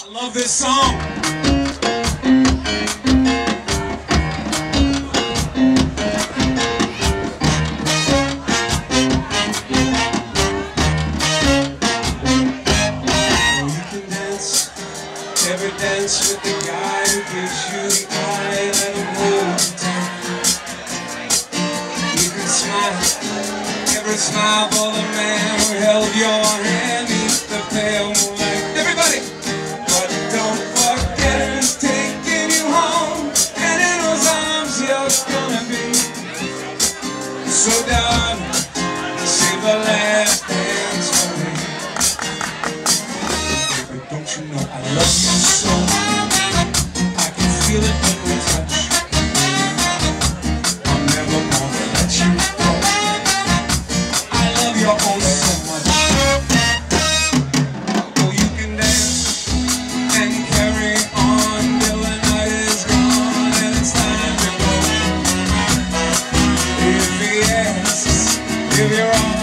I love this song. Every dance with the guy who gives you the eye, let him hold you tight. You can smile, every smile for the man who held your hand beneath the pale moonlight. Everybody! But don't forget he's taking you home, and in those arms you're gonna be. So darling, save the last dance for me. But don't you know I love you so? I can feel it when we touch. I'm never gonna let you go. I love your own so much. Oh, you can dance and carry on till the night is gone and it's time to go. If he asks, give your all.